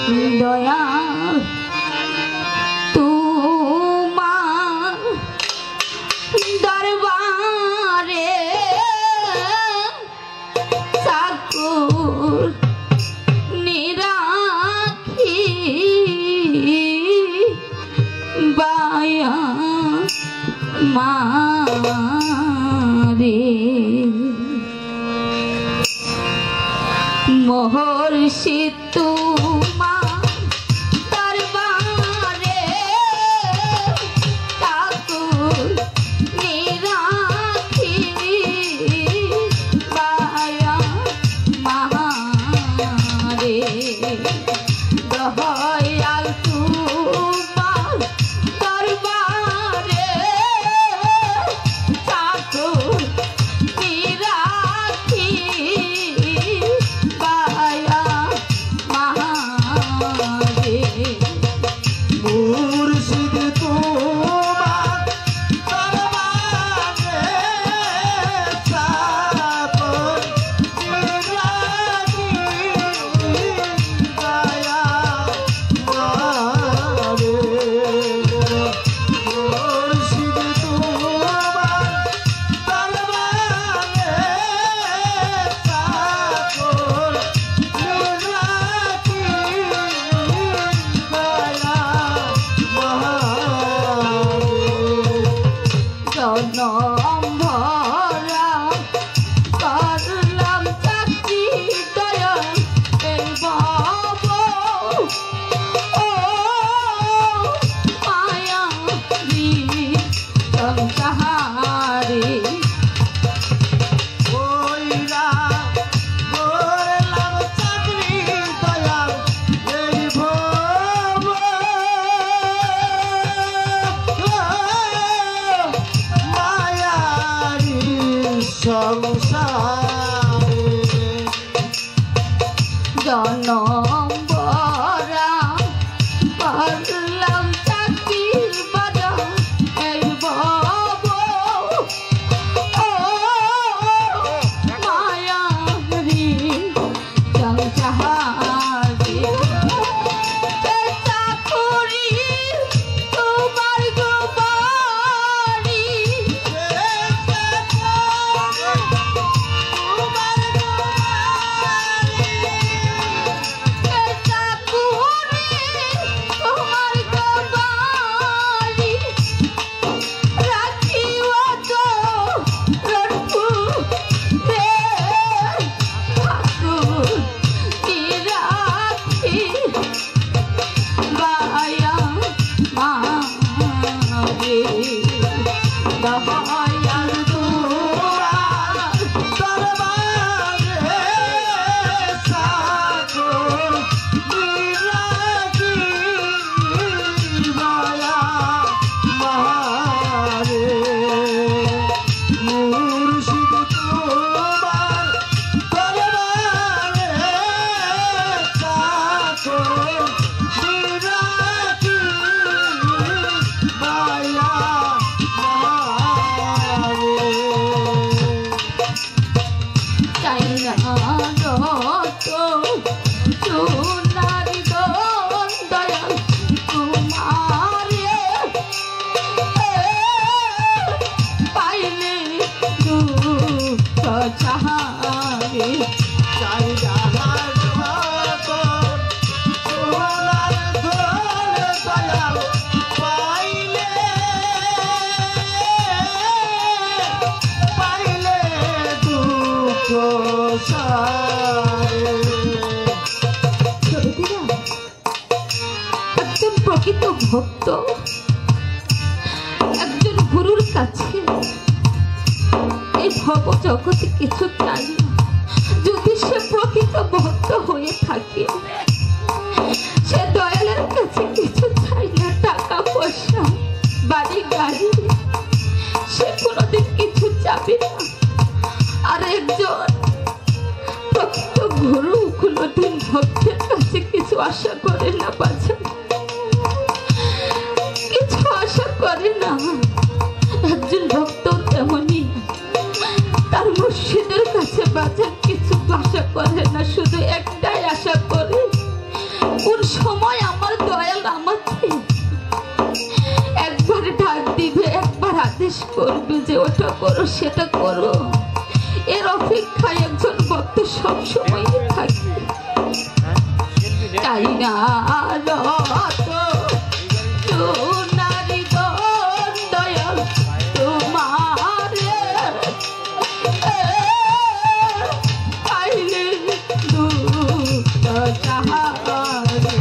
দয়া তোমার দরবারে চাকর নিরাখি বায়া মারে মহর্ষি তোমার দরবারে চাকর নিরাখি বায়া মারে দয়াল তোমার দরবারে চাকর নিরাখি বায়া মারে মুর্শিদ তোমার দরবারে চাকর নিরাখি বায়া মারে মুর্শিদ তোমার দরবারে চাকর নিরাখি বায়া জনম ভরা করলাম চাকরি দয়া এই ভব ও মায়াবী সংসারে ওইরা করলাম চাকরি দয়াল এই ভব মায়ারি সংসারে জনম ভরা করলাম চাকরি বাজা এই ভব ও মায়াবী সংসারে চাকরি তোমার গোবারি তোমার গোবারি রাখিও তো রটপুর রে ঠাকুর নিরাখি বায়া মারে দয়াল তোমার দরবারে চাকর নিরাখি বায়া মারে মুর্শিদ তোমার দরবারে চাকর নিরাখি বায়া মারে চাই না রত সোনার দন দয়াল তোমারে পাইলে দুঃখ চাহারে চাই জাহাজ মতো সোনার ধন দয়াল পাইলে দুঃখ সারে একজন প্রকৃত ভক্ত একজন গুরুর কাছে এই ভব জগতে কিছু চাই না। যদি সে প্রকৃত ভক্ত হয়ে থাকে সে দয়ালের কাছে কিছু চাই না, টাকা পয়সা বাড়ি গাড়ি সে কোনোদিন কিছু চাবে না। আর একজন প্রকৃত গুরু কোনোদিন ভক্তের কাছে কিছু আশা করে না, বাঁচা কিছু আশা করে না। একজন ভক্ত তেমনি তার মুর্শিদের কাছে বাঁচার কিছু আশা করে না, শুধু একটাই আশা করে কোন বলবে যে ওটা করো সেটা করো, এর অপেক্ষায় একজন ভক্ত সবসময় থাকে। তাই না রত সোনারি দয়াল তোমারে পাইলে দুঃখ যাহারে